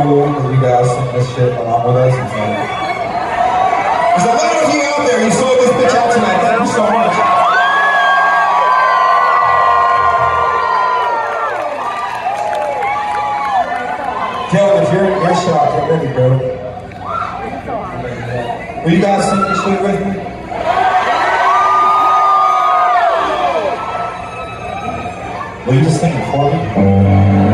cool because we guys sing this shit along with us. There's a lot of you out there. You sold this bitch out tonight. Thank you so much. Kevin, if you're in earshot, get ready, bro. Will you guys sing this shit with me? Will you just sing it for me?